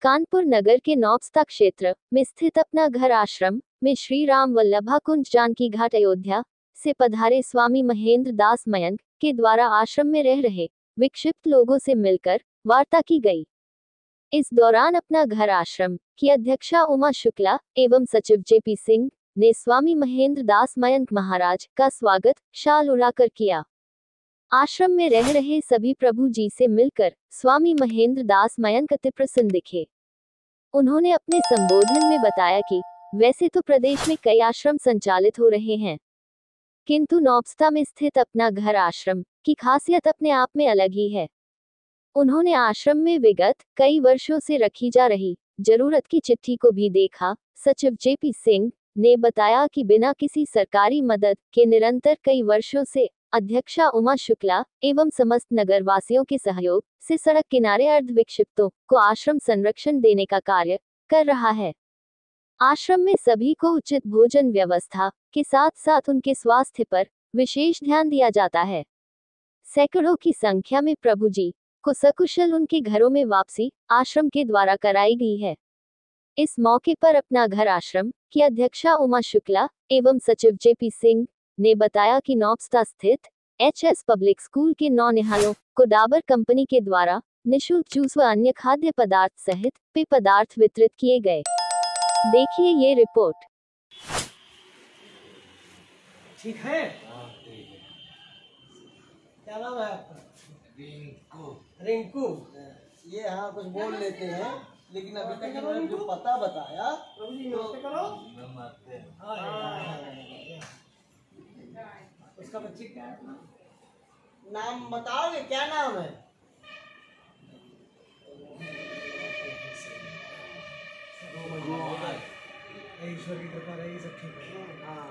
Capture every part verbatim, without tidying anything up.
कानपुर नगर के नौबस्ता क्षेत्र में स्थित अपना घर आश्रम में श्री राम वल्लभा कुंज जानकी घाट अयोध्या से पधारे स्वामी महेंद्र दास मयंक के द्वारा आश्रम में रह रहे विक्षिप्त लोगों से मिलकर वार्ता की गई। इस दौरान अपना घर आश्रम की अध्यक्षा उमा शुक्ला एवं सचिव जेपी सिंह ने स्वामी महेंद्र दास मयंक महाराज का स्वागत शाल उड़ाकर किया। आश्रम में रह रहे सभी प्रभु जी से मिलकर स्वामी महेंद्र दास मयंक अति प्रसन्न दिखे। उन्होंने अपने संबोधन में बताया कि वैसे तो प्रदेश में कई आश्रम संचालित हो रहे हैं, किंतु नौबस्ता में स्थित अपना घर आश्रम की खासियत अपने आप में अलग ही है। उन्होंने आश्रम में विगत कई वर्षों से रखी जा रही जरूरत की चिट्ठी को भी देखा। सचिव जेपी सिंह ने बताया कि बिना किसी सरकारी मदद के निरंतर कई वर्षों से अध्यक्षा उमा शुक्ला एवं समस्त नगरवासियों के सहयोग से सड़क किनारे अर्ध विक्षिप्तों को आश्रम संरक्षण देने का कार्य कर रहा है। आश्रम में सभी को उचित भोजन व्यवस्था के साथ साथ उनके स्वास्थ्य पर विशेष ध्यान दिया जाता है। सैकड़ों की संख्या में प्रभु जी को सकुशल उनके घरों में वापसी आश्रम के द्वारा कराई गई है। इस मौके पर अपना घर आश्रम की अध्यक्षा उमा शुक्ला एवं सचिव जेपी सिंह ने बताया कि नौबस्ता स्थित एचएस पब्लिक स्कूल के नौनिहालों को डाबर कंपनी के द्वारा निःशुल्क जूस व अन्य खाद्य पदार्थ सहित पेय पदार्थ वितरित किए गए। देखिए ये रिपोर्ट। ठीक है, क्या नाम है आपका? रिंकू। रिंकू। ये हाँ कुछ बोल लेते हैं, लेकिन अभी तक इन्होंने जो पता बताया तो उसका बच्चे क्या है? नाम बताओगे? क्या नाम है? ईश्वर की कृपा रहेगी, सब ठीक है। हाँ,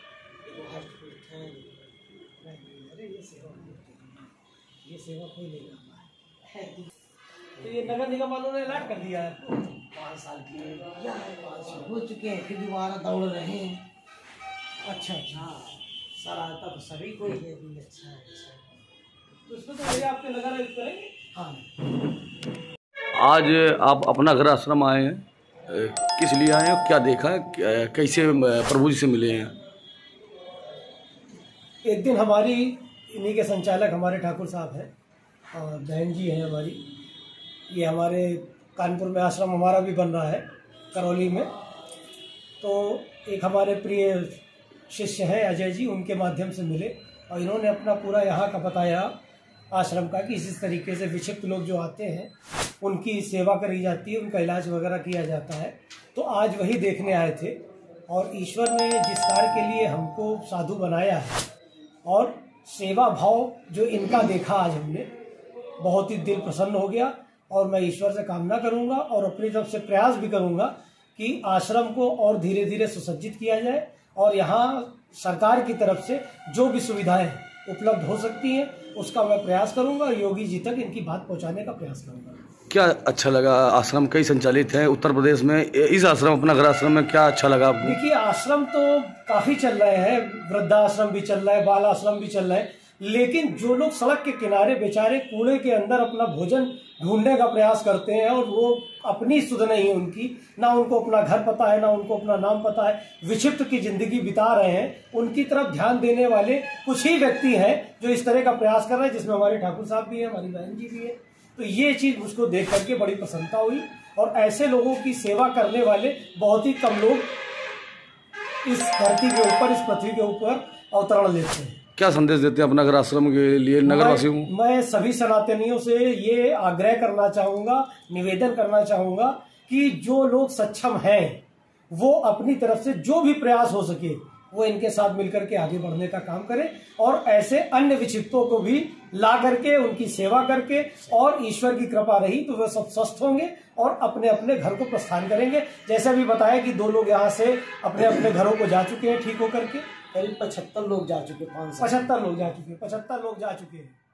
अरे ये सेवा ये सेवा कोई नहीं कर रहा है। तो ये नगर निगम वालों ने अलर्ट कर दिया है। पाँच साल की पाँच साल हो चुके हैं, फिर दोबारा दौड़ रहे हैं। अच्छा अच्छा, हाँ सर आता तो सभी को ही है भी। अच्छा अच्छा, तो इसमें तो भैया आपके नगर करेंगे। हाँ, आज आप अपना घर आश्रम आए हैं, किस लिए आए हैं, क्या देखा है, कैसे प्रभु जी से मिले हैं? एक दिन हमारी इन्हीं के संचालक हमारे ठाकुर साहब हैं और बहन जी हैं हमारी। ये हमारे कानपुर में आश्रम हमारा भी बन रहा है करौली में, तो एक हमारे प्रिय शिष्य हैं अजय जी, उनके माध्यम से मिले और इन्होंने अपना पूरा यहाँ का बताया आश्रम का कि इस तरीके से विक्षिप्त लोग जो आते हैं उनकी सेवा करी जाती है, उनका इलाज वगैरह किया जाता है। तो आज वही देखने आए थे और ईश्वर ने जिस कार्य के लिए हमको साधु बनाया है और सेवा भाव जो इनका देखा आज हमने, बहुत ही दिल प्रसन्न हो गया। और मैं ईश्वर से कामना करूंगा और अपनी तरफ से प्रयास भी करूंगा कि आश्रम को और धीरे धीरे सुसज्जित किया जाए और यहाँ सरकार की तरफ से जो भी सुविधाएं उपलब्ध हो सकती हैं उसका मैं प्रयास करूंगा और योगी जी तक इनकी बात पहुंचाने का प्रयास करूंगा। क्या अच्छा लगा? आश्रम कई संचालित हैं उत्तर प्रदेश में, इस आश्रम अपना घर आश्रम में क्या अच्छा लगा आपको? देखिए, आश्रम तो काफी चल रहे हैं, वृद्धाश्रम भी चल रहा है, बाल आश्रम भी चल रहा है, लेकिन जो लोग सड़क के किनारे बेचारे कूड़े के अंदर अपना भोजन ढूंढने का प्रयास करते हैं और वो अपनी सुध नहीं है उनकी, ना उनको अपना घर पता है, ना उनको अपना नाम पता है, विक्षिप्त की जिंदगी बिता रहे हैं, उनकी तरफ ध्यान देने वाले कुछ ही व्यक्ति हैं जो इस तरह का प्रयास कर रहे हैं, जिसमें हमारे ठाकुर साहब भी है, हमारी बहन जी भी है। तो ये चीज मुझको देख करके बड़ी प्रसन्नता हुई और ऐसे लोगों की सेवा करने वाले बहुत ही कम लोग इस धरती के ऊपर, इस पृथ्वी के ऊपर अवतरण लेते हैं। क्या संदेश देते हैं अपना घर आश्रम के लिए नगरवासियों को? मैं सभी सनातनियों से ये आग्रह करना चाहूंगा, निवेदन करना चाहूंगा कि जो लोग सक्षम हैं वो अपनी तरफ से जो भी प्रयास हो सके वो इनके साथ मिलकर के आगे बढ़ने का काम करें और ऐसे अन्य विक्षिप्तों को भी ला करके उनकी सेवा करके, और ईश्वर की कृपा रही तो वे सब स्वस्थ होंगे और अपने अपने घर को प्रस्थान करेंगे। जैसा भी बताया कि दो लोग यहाँ से अपने अपने घरों को जा चुके हैं ठीक होकर के, करीब पचहत्तर लोग जा चुके, पाँच पचहत्तर लोग जा चुके पचहत्तर लोग जा चुके हैं।